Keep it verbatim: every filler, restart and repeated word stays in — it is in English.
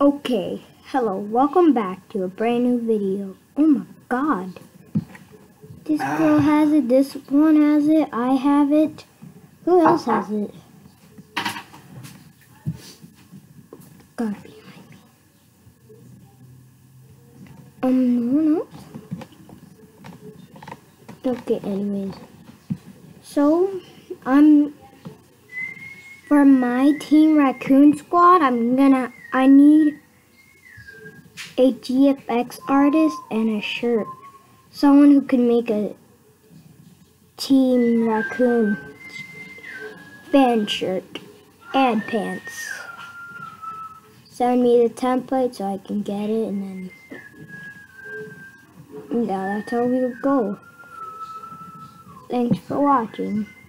Okay, hello, welcome back to a brand new video. Oh my god. This girl has it, this one has it, I have it. Who else has it? Gotta be behind me. Um, no one else? Okay, anyways. So, I'm, for my Team Raccoon squad, I'm gonna, I need a G F X artist and a shirt. Someone who can make a Team Raccoon fan shirt and pants. Send me the template so I can get it, and then yeah, that's how we'll go. Thanks for watching.